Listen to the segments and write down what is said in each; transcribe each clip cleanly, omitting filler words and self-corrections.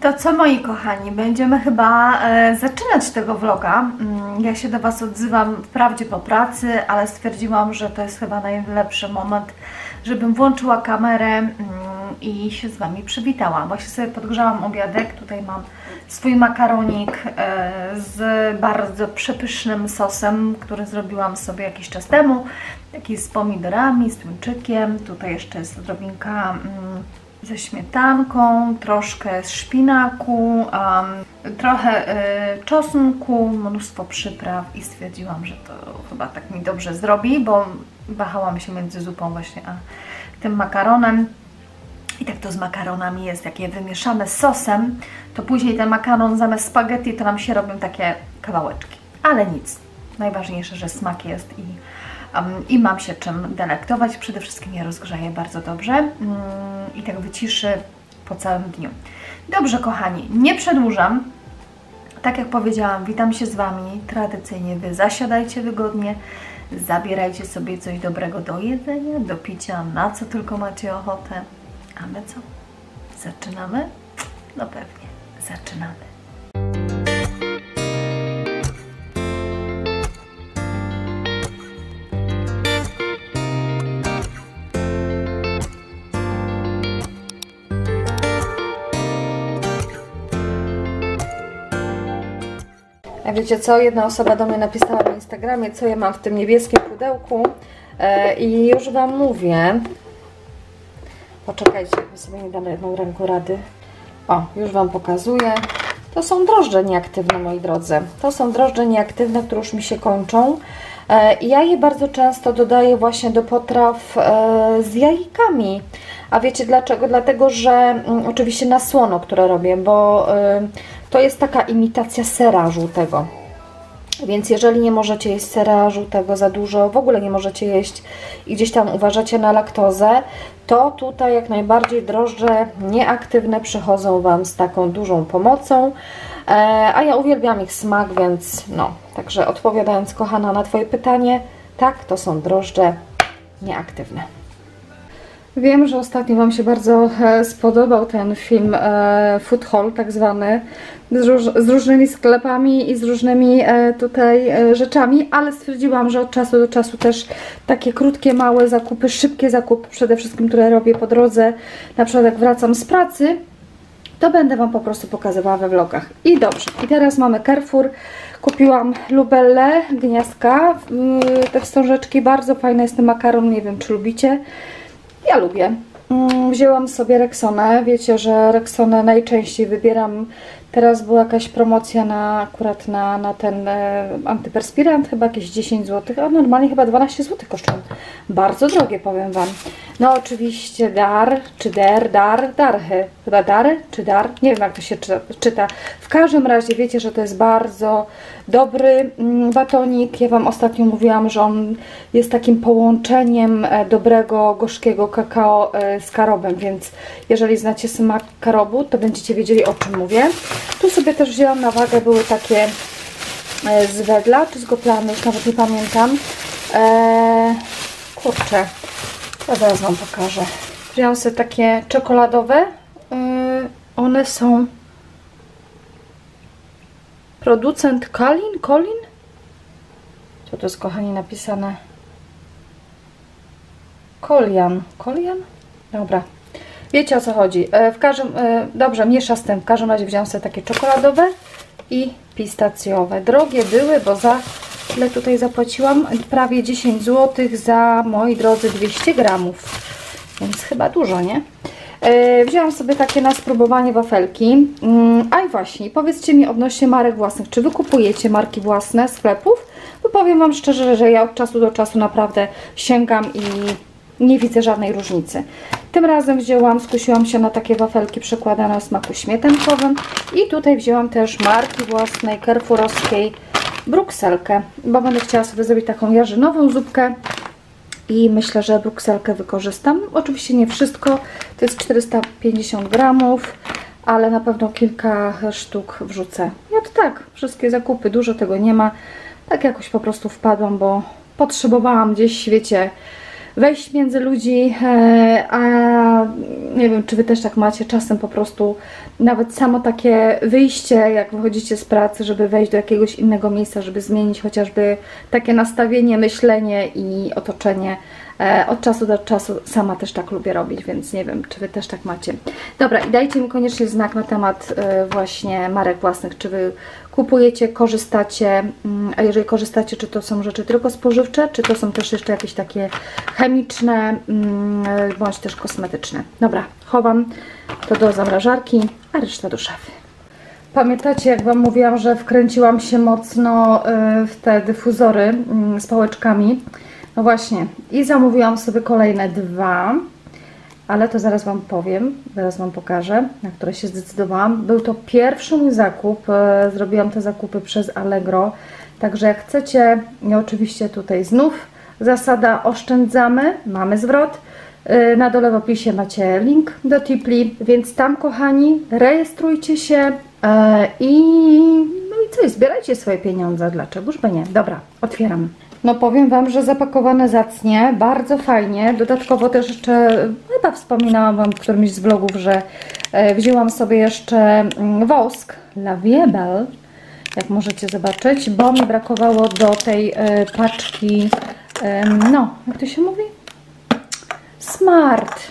To co, moi kochani, będziemy chyba zaczynać tego vloga. Ja się do Was odzywam wprawdzie po pracy, ale stwierdziłam, że to jest chyba najlepszy moment, żebym włączyła kamerę i się z Wami przywitała. Właśnie sobie podgrzałam obiadek, tutaj mam swój makaronik z bardzo przepysznym sosem, który zrobiłam sobie jakiś czas temu. Taki z pomidorami, z tuńczykiem, tutaj jeszcze jest odrobinka ze śmietanką, troszkę z szpinaku, trochę czosnku, mnóstwo przypraw i stwierdziłam, że to chyba tak mi dobrze zrobi, bo wahałam się między zupą właśnie a tym makaronem. I tak to z makaronami jest, jak je wymieszamy z sosem, to później ten makaron zamiast spaghetti to nam się robią takie kawałeczki. Ale nic, najważniejsze, że smak jest i mam się czym delektować. Przede wszystkim je rozgrzeję bardzo dobrze i tak wyciszy po całym dniu. Dobrze, kochani, nie przedłużam. Tak jak powiedziałam, witam się z Wami. Tradycyjnie Wy zasiadajcie wygodnie, zabierajcie sobie coś dobrego do jedzenia, do picia, na co tylko macie ochotę. A my co? Zaczynamy? No pewnie, zaczynamy. A wiecie co? Jedna osoba do mnie napisała na Instagramie, co ja mam w tym niebieskim pudełku i już Wam mówię. Poczekajcie, bo sobie nie dam jedną ręką rady. O, już Wam pokazuję. To są drożdże nieaktywne, moi drodzy. To są drożdże nieaktywne, które już mi się kończą. I ja je bardzo często dodaję właśnie do potraw z jajkami. A wiecie dlaczego? Dlatego, że oczywiście na słono, które robię, bo to jest taka imitacja sera żółtego. Więc jeżeli nie możecie jeść sera żółtego za dużo, w ogóle nie możecie jeść i gdzieś tam uważacie na laktozę, to tutaj jak najbardziej drożdże nieaktywne przychodzą Wam z taką dużą pomocą. A ja uwielbiam ich smak, więc no, także odpowiadając, kochana, na Twoje pytanie, tak, to są drożdże nieaktywne. Wiem, że ostatnio Wam się bardzo spodobał ten film food haul, tak zwany, z różnymi sklepami i z różnymi tutaj rzeczami, ale stwierdziłam, że od czasu do czasu też takie krótkie, małe zakupy, szybkie zakupy, przede wszystkim, które robię po drodze, na przykład jak wracam z pracy, to będę Wam po prostu pokazywała we vlogach. I dobrze, i teraz mamy Carrefour. Kupiłam lubelle, gniazdka, te wstążeczki, bardzo fajny jest ten makaron, nie wiem czy lubicie. Ja lubię. Wzięłam sobie Rexonę. Wiecie, że Rexonę najczęściej wybieram. Teraz była jakaś promocja akurat na ten antyperspirant, chyba jakieś 10 zł, a normalnie chyba 12 zł kosztują. Bardzo drogie, powiem Wam. No oczywiście dar, czy darchy. Chyba dar, czy dar? Nie wiem jak to się czyta. W każdym razie wiecie, że to jest bardzo dobry batonik. Ja Wam ostatnio mówiłam, że on jest takim połączeniem dobrego, gorzkiego kakao z karobem, więc jeżeli znacie smak karobu, to będziecie wiedzieli, o czym mówię. Tu sobie też wzięłam na wagę, były takie z Wedla, czy z Goplany, już nawet nie pamiętam. Kurczę, ja zaraz Wam pokażę. Wzięłam sobie takie czekoladowe. One są producent Colin? Co to jest, kochani, napisane? Kolian? Dobra. Wiecie, o co chodzi. Dobrze, miesza z tym. W każdym razie wziąłam sobie takie czekoladowe i pistacjowe. Drogie były, bo za ile tutaj zapłaciłam? Prawie 10 zł za, moi drodzy, 200 gramów. Więc chyba dużo, nie? Wzięłam sobie takie na spróbowanie wafelki. A i właśnie, powiedzcie mi odnośnie marek własnych. Czy Wy kupujecie marki własne sklepów? Bo powiem Wam szczerze, że ja od czasu do czasu naprawdę sięgam i nie widzę żadnej różnicy. Tym razem skusiłam się na takie wafelki przekładane o smaku śmietankowym i tutaj wzięłam też marki własnej, carrefourowskiej, brukselkę, bo będę chciała sobie zrobić taką jarzynową zupkę i myślę, że brukselkę wykorzystam. Oczywiście nie wszystko, to jest 450 gramów, ale na pewno kilka sztuk wrzucę. Ja to tak, wszystkie zakupy, dużo tego nie ma, tak jakoś po prostu wpadłam, bo potrzebowałam gdzieś, wiecie, wejść między ludzi, a nie wiem, czy Wy też tak macie, czasem po prostu nawet samo takie wyjście, jak wychodzicie z pracy, żeby wejść do jakiegoś innego miejsca, żeby zmienić chociażby takie nastawienie, myślenie i otoczenie. Od czasu do czasu sama też tak lubię robić, więc nie wiem, czy Wy też tak macie. Dobra, i dajcie mi koniecznie znak na temat właśnie marek własnych, czy Wy kupujecie, korzystacie, a jeżeli korzystacie, czy to są rzeczy tylko spożywcze, czy to są też jeszcze jakieś takie chemiczne, bądź też kosmetyczne. Dobra, chowam to do zamrażarki, a reszta do szafy. Pamiętacie, jak Wam mówiłam, że wkręciłam się mocno w te dyfuzory z pałeczkami? No właśnie, i zamówiłam sobie kolejne 2, ale to zaraz Wam powiem, zaraz Wam pokażę, na które się zdecydowałam. Był to pierwszy mój zakup, zrobiłam te zakupy przez Allegro, także jak chcecie, oczywiście tutaj znów zasada oszczędzamy, mamy zwrot. Na dole w opisie macie link do Tipli, więc tam, kochani, rejestrujcie się no i co, zbierajcie swoje pieniądze, dlaczegoż by nie. Dobra, otwieram. No powiem Wam, że zapakowane zacnie, bardzo fajnie. Dodatkowo też jeszcze, chyba wspominałam Wam w którymś z vlogów, że wzięłam sobie jeszcze wosk La Vie Belle, jak możecie zobaczyć, bo mi brakowało do tej paczki, no, jak to się mówi? Smart.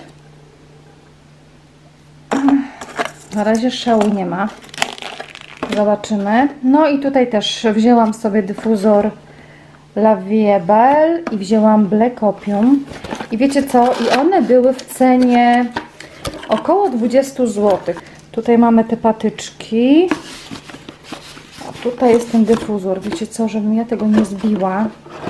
Na razie szału nie ma. Zobaczymy. No i tutaj też wzięłam sobie dyfuzor La Vie Belle i wzięłam Black Opium. I wiecie co? I one były w cenie około 20 zł. Tutaj mamy te patyczki. A tutaj jest ten dyfuzor. Wiecie co? Żebym ja tego nie zbiła.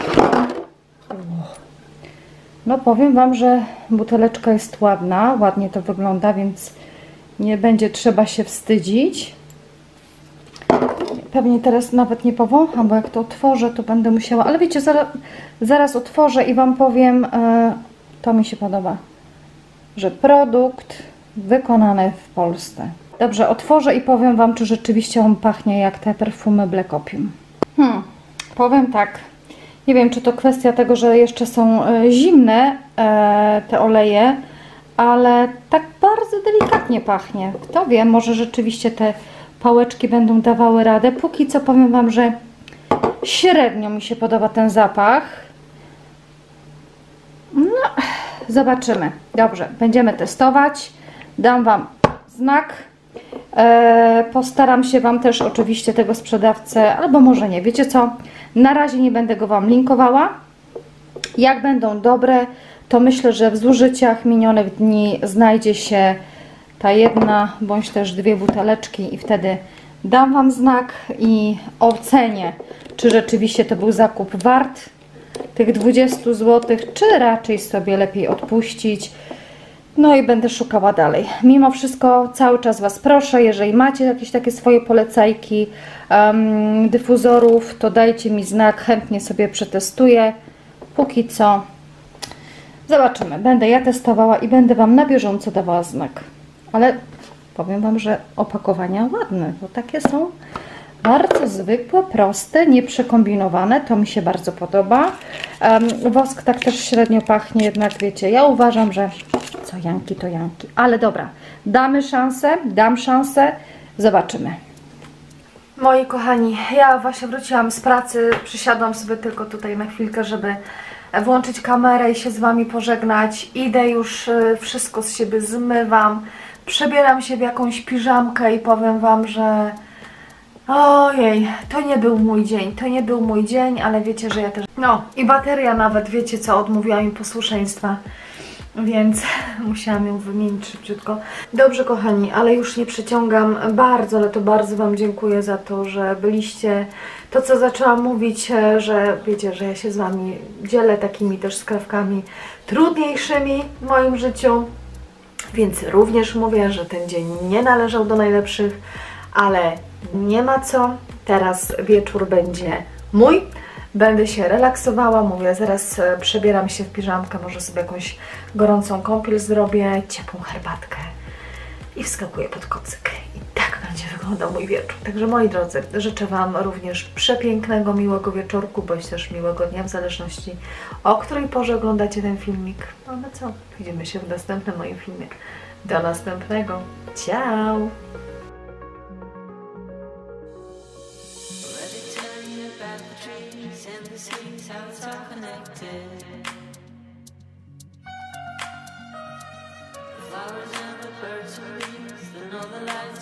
No powiem Wam, że buteleczka jest ładna. Ładnie to wygląda, więc nie będzie trzeba się wstydzić. Pewnie teraz nawet nie powącham, bo jak to otworzę, to będę musiała... Ale wiecie, zaraz otworzę i Wam powiem, to mi się podoba, że produkt wykonany w Polsce. Dobrze, otworzę i powiem Wam, czy rzeczywiście on pachnie jak te perfumy Black Opium. Powiem tak, nie wiem, czy to kwestia tego, że jeszcze są zimne te oleje, ale tak bardzo delikatnie pachnie. Kto wie, może rzeczywiście te pałeczki będą dawały radę. Póki co powiem Wam, że średnio mi się podoba ten zapach. No, zobaczymy. Dobrze, będziemy testować. Dam Wam znak. Postaram się Wam też oczywiście tego sprzedawcę, albo może nie. Wiecie co? Na razie nie będę go Wam linkowała. Jak będą dobre, to myślę, że w zużyciach minionych dni znajdzie się ta jedna, bądź też 2 buteleczki i wtedy dam Wam znak i ocenię, czy rzeczywiście to był zakup wart tych 20 zł, czy raczej sobie lepiej odpuścić. No i będę szukała dalej. Mimo wszystko cały czas Was proszę, jeżeli macie jakieś takie swoje polecajki dyfuzorów, to dajcie mi znak, chętnie sobie przetestuję. Póki co zobaczymy. Będę ja testowała i będę Wam na bieżąco dawała znak. Ale powiem Wam, że opakowania ładne, bo takie są bardzo zwykłe, proste, nieprzekombinowane. To mi się bardzo podoba. Wosk tak też średnio pachnie, jednak wiecie, ja uważam, że co janki to janki. Ale dobra, damy szansę, dam szansę, zobaczymy. Moi kochani, ja właśnie wróciłam z pracy, przysiadłam sobie tylko tutaj na chwilkę, żeby włączyć kamerę i się z Wami pożegnać. Idę już, wszystko z siebie zmywam, przebieram się w jakąś piżamkę i powiem Wam, że ojej, to nie był mój dzień, to nie był mój dzień, ale wiecie, że ja też... No i bateria nawet, wiecie co, odmówiła mi posłuszeństwa, więc musiałam ją wymienić szybciutko. Dobrze kochani, ale już nie przeciągam bardzo, ale to bardzo Wam dziękuję za to, że byliście. To co zaczęłam mówić, że wiecie, że ja się z Wami dzielę takimi też skrawkami trudniejszymi w moim życiu, więc również mówię, że ten dzień nie należał do najlepszych, ale nie ma co, teraz wieczór będzie mój. Będę się relaksowała, mówię, zaraz przebieram się w piżamkę, może sobie jakąś gorącą kąpiel zrobię, ciepłą herbatkę i wskakuję pod kocyk. I tak będzie wyglądać wyglądał mój wieczór. Także moi drodzy, życzę Wam również przepięknego, miłego wieczorku, bądź też miłego dnia, w zależności o której porze oglądacie ten filmik. No ale co? Widzimy się w następnym moim filmie. Do następnego. Ciao! Flowers and the birds and bees, and all the lights